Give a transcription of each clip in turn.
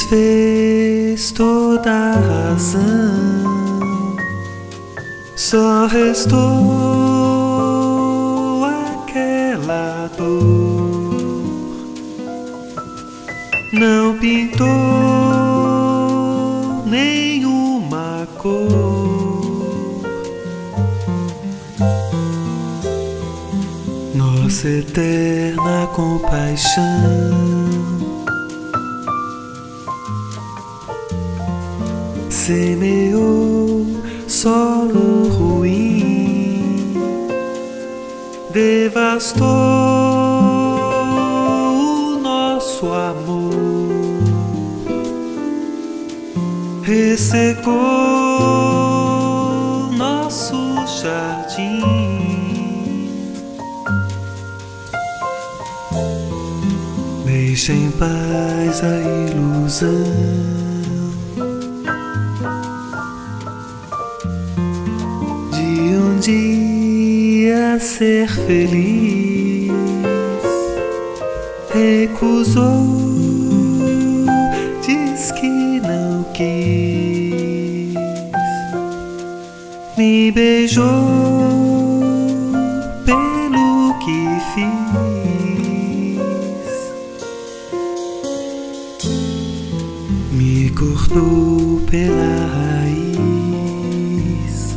desfez toda a razão, só restou aquela dor. Não pintou nenhuma cor, nossa eterna compaixão semeou solo ruim, devastou o nosso amor, ressecou nosso jardim. Deixa em paz a ilusão de um dia ser feliz. Recusou, diz que não quis, me beijou pelo que fiz, me cortou pela raiz,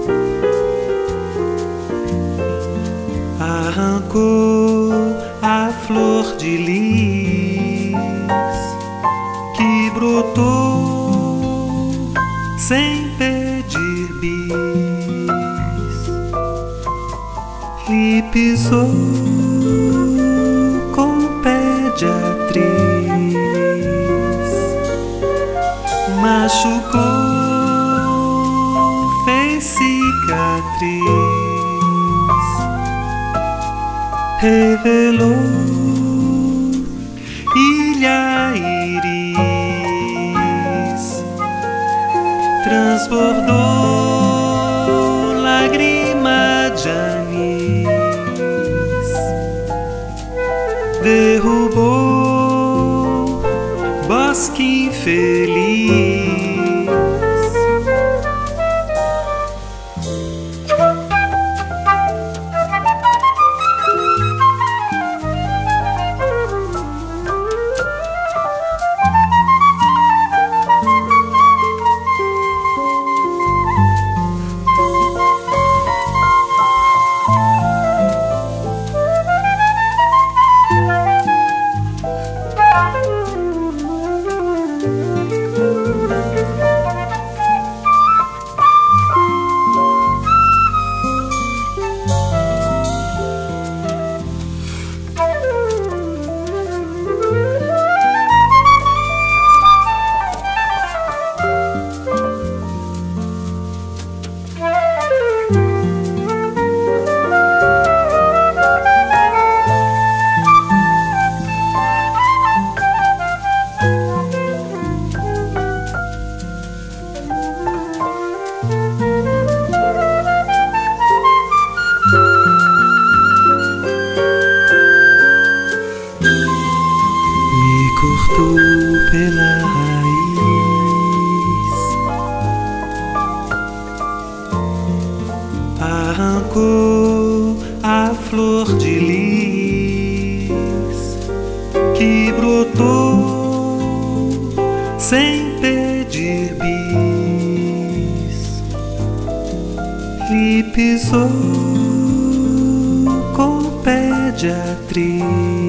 arrancou a flor de lis que brotou sem pedir bis, lhe pisou com pé de atriz, machucou, fez cicatriz, revelou ilha íris, transbordou lágrima de anis, derrubou bosque infeliz. Cortou pela raiz, arrancou a flor de lis que brotou sem pedir bis, lhe pisou com pé de atriz,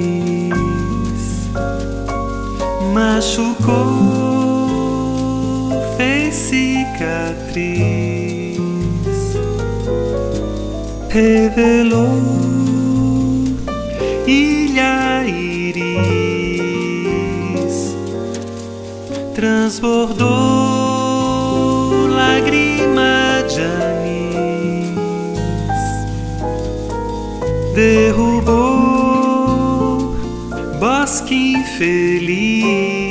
machucou, fez cicatriz, revelou ilha íris, transbordou lágrima de anis, derrubou bosque infeliz.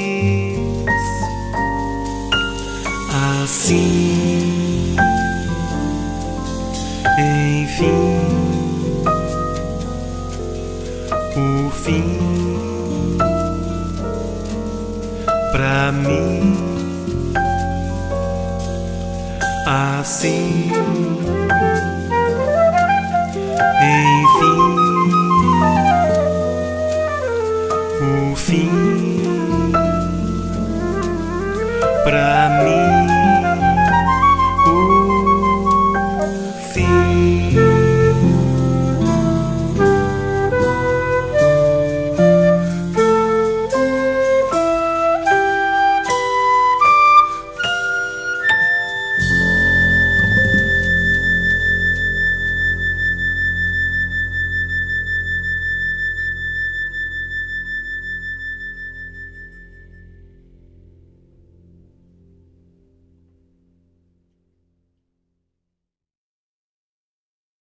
Assim, enfim, o fim pra mim. Assim, enfim, o fim pra mim.